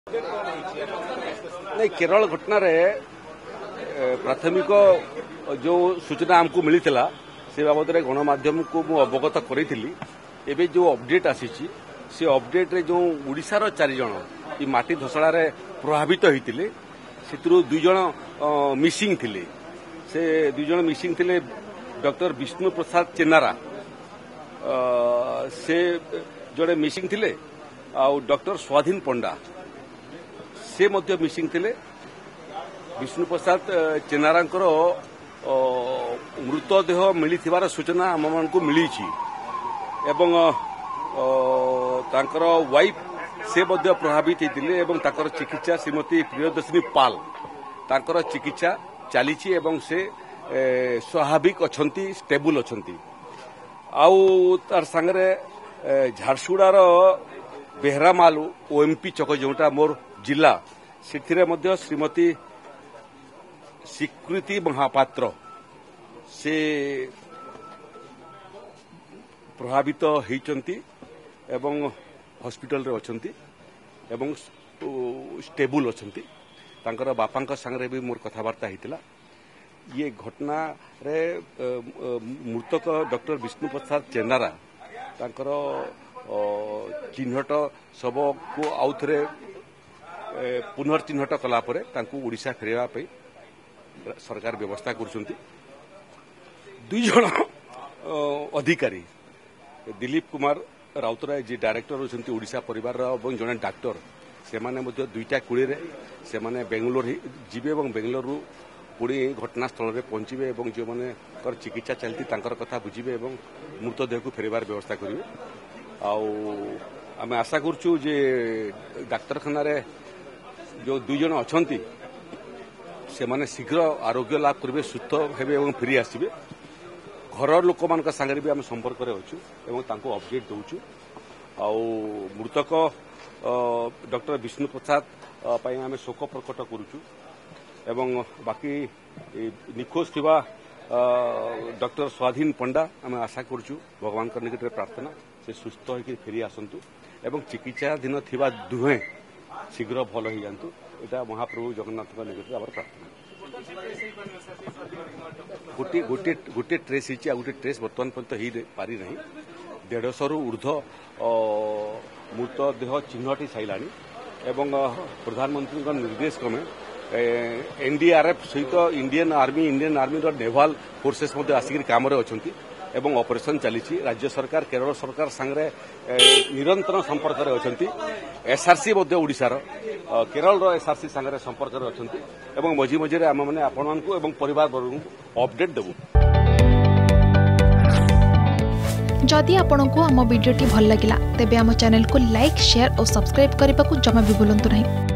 नहीं केरल घटना रे प्राथमिक जो सूचना हमको मिली से बाबद गणमाध्यम को मु अवगत करी एबे जो अपडेट आसी से अपडेट रे जो ओडिशार 4 जन ये माटी धसड़ा रे प्रभावित होते से दुई जन मिसिंग थिले से दुई जन मिसिंग थिले डॉक्टर विष्णु प्रसाद चेनारा से जड़े मिसिंग थिले आउ डॉक्टर स्वाधीन पंडा से मध्य मिसिंग थिले विष्णु प्रसाद चेनारांकर मृतदेह मिलिथिबार सूचना आमको मिली एवं तांकर वाइफ से मध्य प्रभावित होते एवं तांकर चिकित्सा श्रीमती प्रियदर्शिनी पाल तांकर चिकित्सा चली एवं से स्वाभाविक अच्छी स्टेबल अच्छी आउ तार सांगरे झारसुगुड़ार बेहरामालू ओएमपी चक जोटा मोर जिला से श्रीमती स्वीकृति महापात्र से प्रभावित होती एवं हॉस्पिटल रे अछंती एवं स्टेबल अछंती तांकर बापा संगे भी मोर कथबार्ता होता ये घटना रे मृतक डॉक्टर विष्णु प्रसाद चेनारा तांकर चिन्हट शव को आउ थे पुनर्चिन्हट कलापर ओडिशा फेरवा सरकार व्यवस्था करुछंती दुई जन अधिकारी दिलीप कुमार राउतराय जी डायरेक्टर होती ओडिशा परिवार और जड़े डाक्टर से दुईटा कूड़े से बेंगलोर जीवे और बेंगलोर पुणी घटनास्थल में पहुंचे और जो मैंने चिकित्सा चलती कथा बुझे और मृतदेह को फेरबार व्यवस्था करेंगे आम आशा करुचु जे डाक्तरखाना जो दुई जन अच्छा से माने शीघ्र आरोग्य लाभ करेंगे सुस्थ हेबे और फेरी आसबे घर लोक मान सागर भी आम संपर्क में अच्छु और अपडेट दौचु मृतक डॉक्टर विष्णु प्रसाद आम शोक प्रकट करुचु एवं बाकी निखोज थिबा डॉक्टर स्वाधीन पंडा आम आशा करुचु भगवान निकट में प्रार्थना से सुस्थ होकर फेरी आसतु एवं चिकित्साधीन थिबा दुहे शीघ्र भल हो जातु यहाँ महाप्रभु जगन्नाथ निकट में प्रार्थना गोटे ट्रेस हो गोटे ट्रेस बर्तमान पर्यंत हो पारि नहीं 150 रु ऊर्ध मृतदेह चिन्हटी सारा एवं प्रधानमंत्री निर्देश क्रमे एनडीआरएफ सहित इंडियन आर्मी नेवाल फोर्सेस आसिक काम अच्छा एवं ऑपरेशन चली राज्य सरकार केरल सरकार सांगे निरंतर संपर्क में अच्छा एसआरसी ओडिशार केरल एसआरसी सांगे संपर्क में अच्छा मझी मझे आम मैंने आपण को परिवार वर्ग को अपडेट देबू। जदि आपंक आम भिडी भल लगा तेब आम चैनल को लाइक शेयर और सब्सक्राइब करने को जमा भी भूलु नहीं।